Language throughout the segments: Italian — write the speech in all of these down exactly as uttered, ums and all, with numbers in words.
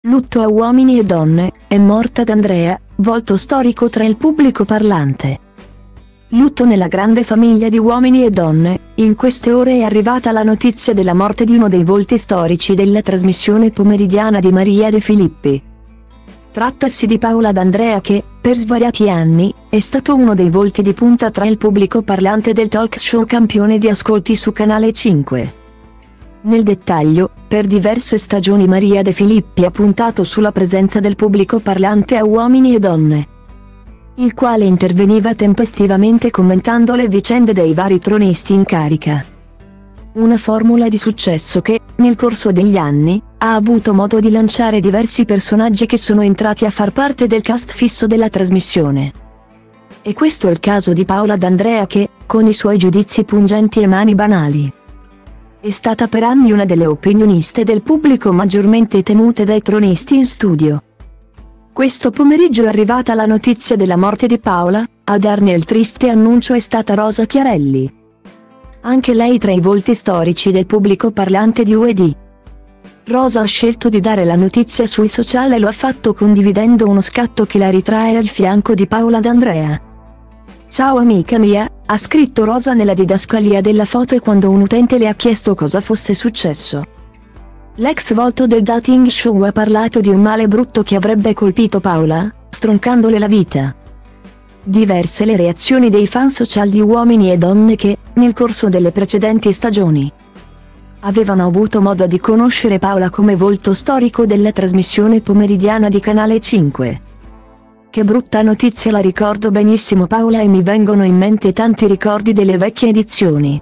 Lutto a uomini e donne, è morta D'Andrea, volto storico tra il pubblico parlante. Lutto nella grande famiglia di Uomini e Donne, in queste ore è arrivata la notizia della morte di uno dei volti storici della trasmissione pomeridiana di Maria De Filippi. Trattasi di Paola D'Andrea che, per svariati anni, è stato uno dei volti di punta tra il pubblico parlante del talk show campione di ascolti su Canale cinque. Nel dettaglio, per diverse stagioni Maria De Filippi ha puntato sulla presenza del pubblico parlante a Uomini e Donne, il quale interveniva tempestivamente commentando le vicende dei vari tronisti in carica. Una formula di successo che, nel corso degli anni, ha avuto modo di lanciare diversi personaggi che sono entrati a far parte del cast fisso della trasmissione. E questo è il caso di Paola D'Andrea che, con i suoi giudizi pungenti e mani banali, è stata per anni una delle opinioniste del pubblico maggiormente temute dai tronisti in studio. Questo pomeriggio è arrivata la notizia della morte di Paola, a darne il triste annuncio è stata Rosa Chiarelli. Anche lei tra i volti storici del pubblico parlante di U E D. Rosa ha scelto di dare la notizia sui social e lo ha fatto condividendo uno scatto che la ritrae al fianco di Paola D'Andrea. "Ciao amica mia", ha scritto Rosa nella didascalia della foto e quando un utente le ha chiesto cosa fosse successo. L'ex volto del dating show ha parlato di un male brutto che avrebbe colpito Paola, stroncandole la vita. Diverse le reazioni dei fan social di Uomini e Donne che, nel corso delle precedenti stagioni, avevano avuto modo di conoscere Paola come volto storico della trasmissione pomeridiana di Canale cinque. "Che brutta notizia, la ricordo benissimo Paola e mi vengono in mente tanti ricordi delle vecchie edizioni",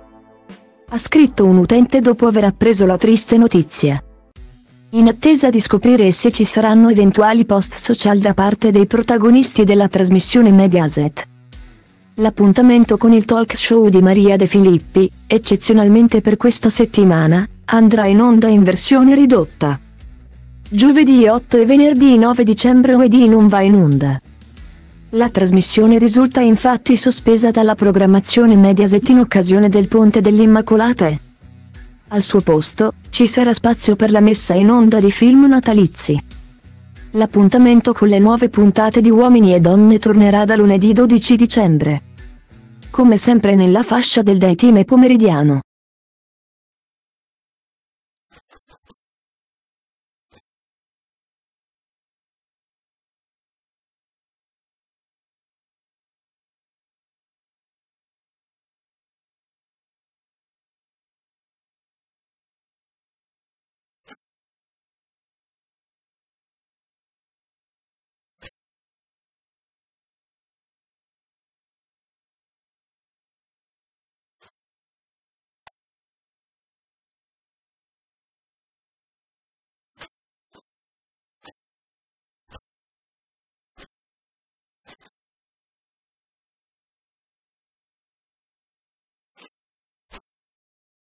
ha scritto un utente dopo aver appreso la triste notizia. In attesa di scoprire se ci saranno eventuali post social da parte dei protagonisti della trasmissione Mediaset, l'appuntamento con il talk show di Maria De Filippi, eccezionalmente per questa settimana, andrà in onda in versione ridotta. Giovedì otto e venerdì nove dicembre U E D non va in onda. La trasmissione risulta infatti sospesa dalla programmazione Mediaset in occasione del Ponte dell'Immacolata e, al suo posto, ci sarà spazio per la messa in onda di film natalizi. L'appuntamento con le nuove puntate di Uomini e Donne tornerà da lunedì dodici dicembre. Come sempre nella fascia del daytime pomeridiano.